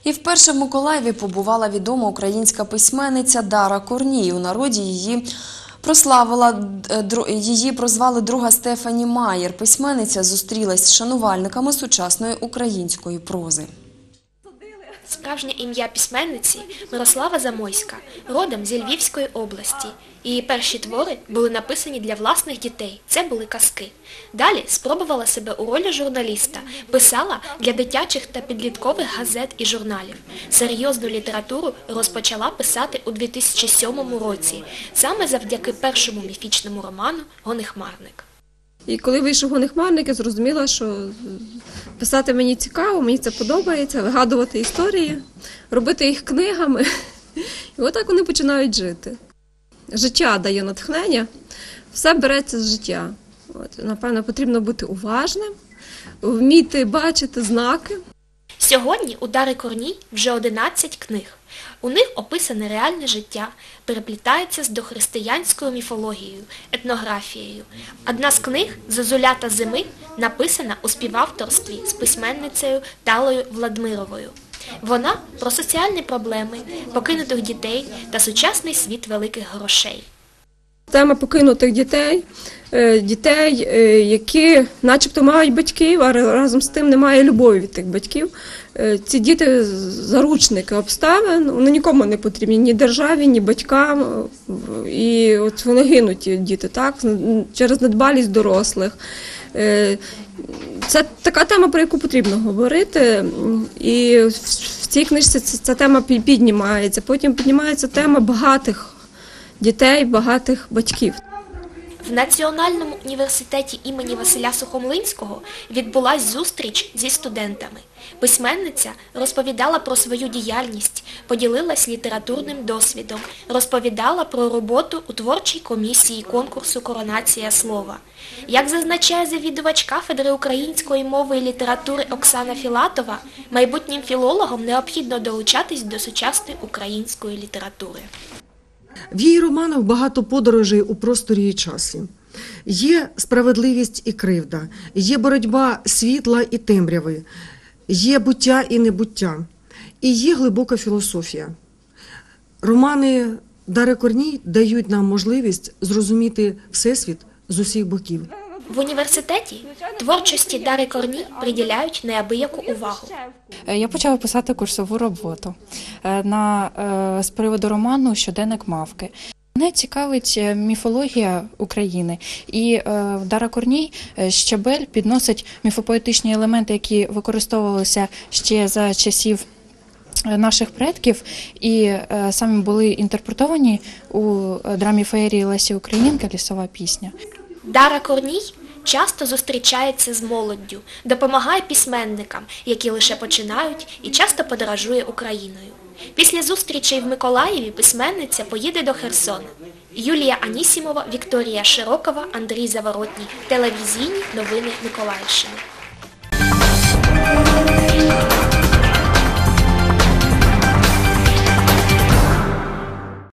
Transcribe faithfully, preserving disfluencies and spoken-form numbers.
І вперше в Миколаєві побувала відома українська письменниця Дара Корній. У народі її прославила, її прозвали друга Стефані Маєр. Письменниця зустрілась з шанувальниками сучасної української прози. Справжнє ім'я письменниці – Мирослава Замойська, родом зі Львівської області. Її перші твори були написані для власних дітей, це були казки. Далі спробувала себе у ролі журналіста, писала для дитячих та підліткових газет і журналів. Серйозну літературу розпочала писати у дві тисячі сьомому році, саме завдяки першому міфічному роману «Гонихмарник». І коли вийшов «Гонихмарник», я зрозуміла, що писати мені цікаво, мені це подобається, вигадувати історії, робити їх книгами. І отак вони починають жити. Життя дає натхнення, все береться з життя. От, напевно, потрібно бути уважним, вміти бачити знаки. Сьогодні у Дари Корній вже одинадцять книг. У них описане реальне життя, переплітається з дохристиянською міфологією, етнографією. Одна з книг «Зозулята зими» написана у співавторстві з письменницею Талою Владмировою. Вона про соціальні проблеми, покинутих дітей та сучасний світ великих грошей. Тема покинутих дітей, дітей, які начебто мають батьків, а разом з тим немає любові від тих батьків. Ці діти – заручники обставин, вони нікому не потрібні, ні державі, ні батькам. І от вони гинуть, ті діти, так, через недбалість дорослих. Це така тема, про яку потрібно говорити, і в цій книжці ця тема піднімається. Потім піднімається тема багатих дітей, багатих батьків. В Національному університеті імені Василя Сухомлинського відбулась зустріч зі студентами. Письменниця розповідала про свою діяльність, поділилась літературним досвідом, розповідала про роботу у творчій комісії конкурсу «Коронація слова». Як зазначає завідувач кафедри української мови і літератури Оксана Філатова, майбутнім філологам необхідно долучатись до сучасної української літератури. В її романах багато подорожей у просторі і часі. Є справедливість і кривда, є боротьба світла і темряви, є буття і небуття, і є глибока філософія. Романи Дари Корній дають нам можливість зрозуміти Всесвіт з усіх боків. В університеті творчості Дари Корній приділяють неабияку увагу. Я почала писати курсову роботу на, з приводу роману «Щоденник мавки». Мене цікавить міфологія України, і Дара Корній «Щабель» підносить міфопоетичні елементи, які використовувалися ще за часів наших предків і саме були інтерпретовані у драмі феєрії Лесі Українки «Лісова пісня». Дара Корній часто зустрічається з молоддю, допомагає письменникам, які лише починають, і часто подорожує Україною. Після зустрічей в Миколаєві письменниця поїде до Херсона. Юлія Анісімова, Вікторія Широкова, Андрій Заворотній. Телевізійні новини Миколаївщини.